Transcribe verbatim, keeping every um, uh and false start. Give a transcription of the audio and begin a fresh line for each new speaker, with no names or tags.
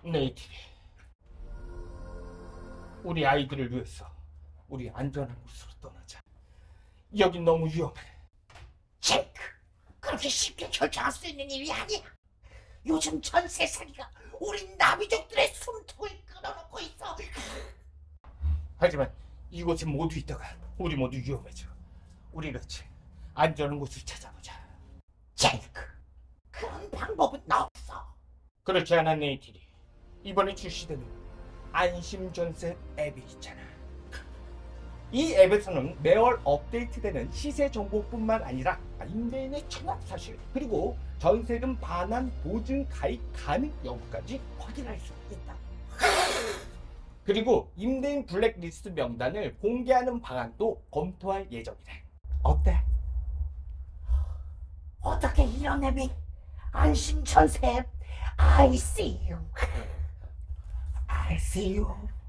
네이티리, 우리 아이들을 위해서 우리 안전한 곳으로 떠나자. 여긴 너무 위험해.
제이크, 그렇게 쉽게 결정할 수 있는 일이 아니야. 요즘 전세살이가 우리 나비족들의 숨통을 끊어놓고 있어.
하지만 이곳에 모두 있다가 우리 모두 위험해져. 우리 같이 안전한 곳을 찾아보자.
제이크, 그런 방법은 없어.
그렇지 않아, 네이티리? 이번에 출시되는 안심전세 앱이 있잖아. 이 앱에서는 매월 업데이트되는 시세 정보뿐만 아니라 임대인의 청약 사실, 그리고 전세금 반환 보증 가입 가능 여부까지 확인할 수 있다. 그리고 임대인 블랙리스트 명단을 공개하는 방안도 검토할 예정이래. 어때?
어떻게 이런 앱이 안심 전세 앱 I see you. I see you.